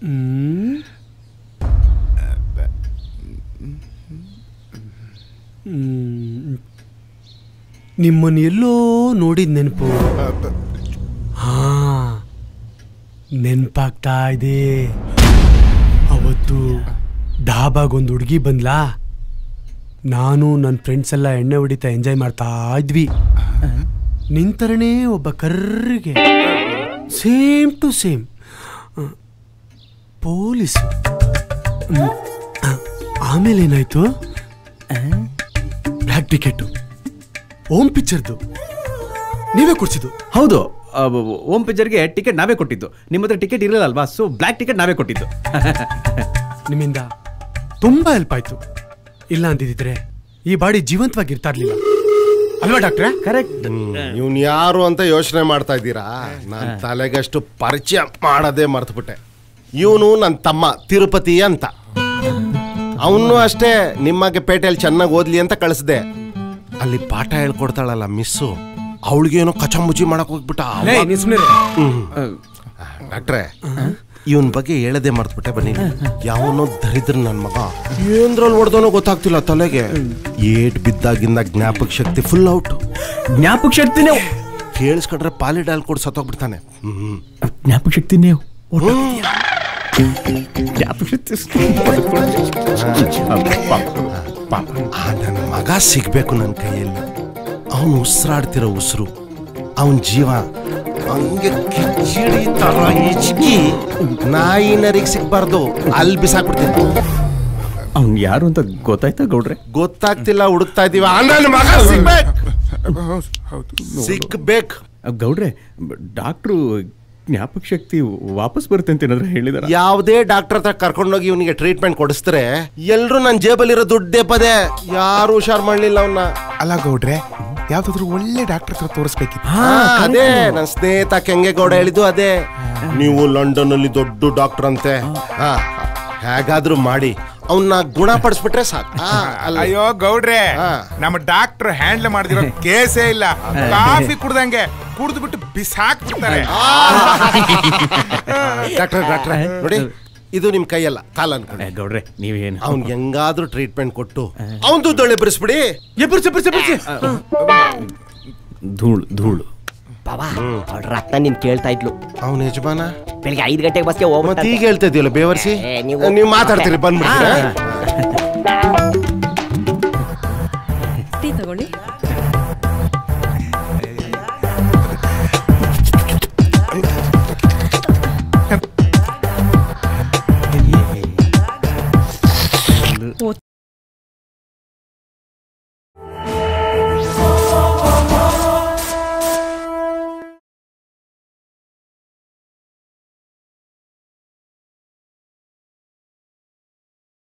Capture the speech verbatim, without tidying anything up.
ನಿಮ್ಮನ್ನು ಎಲ್ಲೋ ನೋಡಿದ ನೆನಪು. ಹಾ, ನೆನಪಾಗ್ತಾ ಇದೆ. ಅವತ್ತು ಡಾಬಾಗೊಂದು ಹುಡುಗಿ ಬಂದ್ಲಾ, ನಾನು ನನ್ನ ಫ್ರೆಂಡ್ಸ್ ಎಲ್ಲ ಎಣ್ಣೆ ಹೊಡಿತಾ ಎಂಜಾಯ್ ಮಾಡ್ತಾ ಇದ್ವಿ. ನಿಂತರನೇ ಒಬ್ಬ ಕರ್ರಿಗೆ ಸೇಮ್ ಟು ಸೇಮ್ ಪೊಲೀಸ್. ಆಮೇಲೆ ಏನಾಯ್ತು? ಬ್ಲ್ಯಾಕ್ ಟಿಕೆಟು ಓಮ್ ಪಿಕ್ಚರ್ದು ನೀವೇ ಕೊಡ್ಸಿದ್ದು? ಹೌದು, ಓಮ್ ಪಿಕ್ಚರ್ಗೆ ಟಿಕೆಟ್ ನಾವೇ ಕೊಟ್ಟಿದ್ದು. ನಿಮ್ಮ ಹತ್ರ ಟಿಕೆಟ್ ಇರಲಿಲ್ಲ ಅಲ್ವಾ, ಸೊ ಬ್ಲ್ಯಾಕ್ ಟಿಕೆಟ್ ನಾವೇ ಕೊಟ್ಟಿದ್ದು. ನಿಮ್ಮಿಂದ ತುಂಬಾ ಹೆಲ್ಪ್ ಆಯ್ತು. ಇಲ್ಲ ಅಂತಿದ್ರೆ ಈ ಬಾಡಿ ಜೀವಂತವಾಗಿರ್ತಾ ಇರ್ಲಿಲ್ಲ ಅಲ್ವಾ ಡಾಕ್ಟ್ರೆ? ಕರೆಕ್ಟ್. ಇವ್ನು ಯಾರು ಅಂತ ಯೋಚನೆ ಮಾಡ್ತಾ ಇದ್ದೀರಾ? ನಾನು ತಲೆಗಷ್ಟು ಪರಿಚಯ ಮಾಡೋದೇ ಮರ್ತುಬಿಟ್ಟೆ. ಇವನು ನನ್ನ ತಮ್ಮ ತಿರುಪತಿ ಅಂತ. ಅವನು ಅಷ್ಟೇ ನಿಮಗೆ ಪೇಟೆಯಲ್ಲಿ ಚೆನ್ನಾಗಿ ಓದ್ಲಿ ಅಂತ ಕಳಿಸ್ದೆ. ಅಲ್ಲಿ ಪಾಠ ಹೇಳ್ಕೊಡ್ತಾಳಲ್ಲ ಮಿಸ್ಸು, ಅವಳಿಗೇನೋ ಕಚಂಬುಚಿ ಮಾಡಕ್ ಹೋಗ್ಬಿಟ್ಟ. ಡಾಕ್ಟ್ರೆ, ಇವನ್ ಬಗ್ಗೆ ಹೇಳದೆ ಮರ್ತ್ಬಿಟ್ಟೆ. ಬನ್ನಿ, ಯಾವನೋ ದರಿದ್ರ ನನ್ ಮಗ ಏನ್ರಲ್ಲಿ ಹೊಡೆದವನೋ ಗೊತ್ತಾಗ್ತಿಲ್ಲ. ತಲೆಗೆ ಏಟ್ ಬಿದ್ದಾಗಿಂದ ಜ್ಞಾಪಕ ಶಕ್ತಿ ಫುಲ್ ಔಟ್. ಜ್ಞಾಪಕ ಶಕ್ತಿನೇ ಕೇಳಿಸ್ಕೊಂಡ್ರೆ ಪಾಲಿಡಾಲ್ ಕೊಡ್ ಸತ್ತೋಗ್ಬಿಡ್ತಾನೆ. ಹ್ಮ್ ಜ್ಞಾಪಕ ಶಕ್ತಿನೇ ನನ್ನ ಮಗ ಸಿಗ್ಬೇಕು ನನ್ನ ಕೈಯಲ್ಲಿ. ಅವನು ಉಸಿರಾಡ್ತಿರೋ ಉಸಿರು, ಅವನ ಜೀವ ಹಂಗೆ ಕಿಚಿಡಿ ತರ ಈಚಿ ನಾಯಿ ನರಿಗೆ ಸಿಗ್ಬಾರ್ದು, ಅಲ್ಲಿ ಬಿಸಾಕ್ಬಿಡ್ತೀನಿ. ಅವ್ನು ಯಾರು ಅಂತ ಗೊತ್ತಾಯ್ತಾ ಗೌಡ್ರೆ? ಗೊತ್ತಾಗ್ತಿಲ್ಲ, ಹುಡುಕ್ತಾ ಇದೀವ. ನನ್ನ ಮಗ ಸಿಗ್ಬೇಕು ಸಿಗ್ಬೇಕು ಗೌಡ್ರೆ. ಡಾಕ್ಟ್ರು ಜ್ಞಾಪಕ ಶಕ್ತಿ ವಾಪಸ್ ಬರುತ್ತೆ ಅಂತ ಏನಾದ್ರು ಹೇಳಿದಾರೆ? ಯಾವುದೇ ಡಾಕ್ಟರ್ ಹತ್ರ ಕರ್ಕೊಂಡೋಗಿ ಇವನಿಗೆ ಟ್ರೀಟ್ಮೆಂಟ್ ಕೊಡಿಸ್ತಾರೆ ಎಲ್ರು ನನ್ನ ಜೇಬಲ್ಲಿರೋ ದುಡ್ಡೇ ಪದೇ. ಯಾರು ಹುಷಾರ್ ಮಾಡ್ಲಿಲ್ಲ ಅವನ್ನ. ಅಲ್ಲ ಗೌಡ್ರೆ, ಯಾವ್ದಾದ್ರು ಒಳ್ಳೆ ಡಾಕ್ಟರ್ ಹತ್ರ ತೋರಿಸ್ಬೇಕಿತ್ತು. ಅದೇ ನನ್ನ ಸ್ನೇಹಿತ ಕೆಂಗೇಗೌಡ ಹೇಳಿದ್ದು ಅದೇ. ನೀವು ಲಂಡನ್ ಅಲ್ಲಿ ದೊಡ್ಡ ಡಾಕ್ಟರ್ ಅಂತೆ, ಹೇಗಾದ್ರೂ ಮಾಡಿ ಅವನ್ನ ಗುಣಪಡಿಸ್ಬಿಟ್ರೆ ಸಾಕು. ಅಯ್ಯೋ ಗೌಡ್ರೆ, ನಮ್ಮ ಡಾಕ್ಟರ್ ಹ್ಯಾಂಡಲ್ ಮಾಡಿದಿರೋ ಕೇಸೇ ಇಲ್ಲ. ಕಾಫಿ ಕುಡ್ದಂಗೆ ಕುಡ್ದು ಬಿಟ್ಟು ಬಿಸಾಕ್ಬಿಡ್ತಾರೆ. ಡಾಕ್ಟರ್ ಡಾಕ್ಟ್ರೆ ನೋಡಿ, ಇದು ನಿಮ್ ಕೈಯಲ್ಲ ಕಾಲ ಅನ್ಕೊಂಡೆ. ಗೌಡ್ರೆ ನೀವೇನು ಅವ್ನ್ ಹೆಂಗಾದ್ರೂ ಟ್ರೀಟ್ಮೆಂಟ್ ಕೊಟ್ಟು ಅವನ್ ದುಡ್ಡು ಎಬ್ಬರಿಸ್ಬಿಡಿ. ಎಬ್ಬರಿಸಿ ಎಬ್ಬರಿಸಿ ಎಬ್ಬರಿಸಿ ಧೂಳು ಧೂಳು. ಬಾಬಾ, ಅವ್ಳ ರತ್ನ ನಿನ್ ಕೇಳ್ತಾ ಇದ್ಲು. ಅವನ ಯಜಮಾನ ಬೆಳಿಗ್ಗೆ ಐದು ಗಂಟೆಗೆ ಬಸ್ಗೆ ಹೋಗ್ಬಿಟ್ಟು ಈಗ ಹೇಳ್ತಾ ಇದೆಯಲ್ಲ ಬೇವರ್ಸಿ, ನೀವು ಮಾತಾಡ್ತೀರಿ ಬಂದ್ಬಿಡ್ತೀರಾ? ತಗೊಳ್ಳಿ.